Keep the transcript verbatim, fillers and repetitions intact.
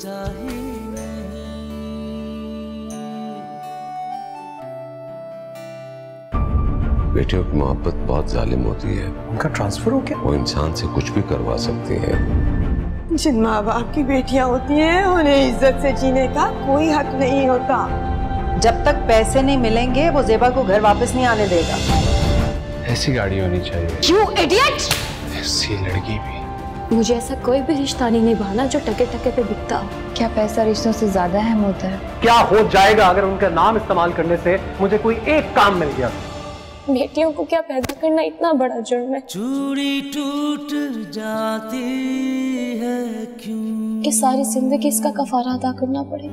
सोचा ही नहीं। बेटियों की मोहब्बत बहुत जालिम होती है। उनका ट्रांसफर हो गया? वो इंसान से कुछ भी करवा सकती है। जिन माँ बाप की बेटियां होती हैं उन्हें इज्जत से जीने का कोई हक नहीं होता। जब तक पैसे नहीं मिलेंगे वो ज़ेबा को घर वापस नहीं आने देगा। ऐसी गाड़ी होनी चाहिए। You idiot! ऐसी लड़की भी। मुझे ऐसा कोई भी रिश्ता नहीं निभाना जो टके टके पे बिकता हो। क्या पैसा रिश्तों से ज्यादा अहम होता है? क्या हो जाएगा अगर उनका नाम इस्तेमाल करने से मुझे कोई एक काम मिल गया? बेटियों को क्या पैदा करना इतना बड़ा जुर्म है? चूड़ी टूट जाती है क्यों? कि सारी जिंदगी इसका कफारा अदा करना पड़े।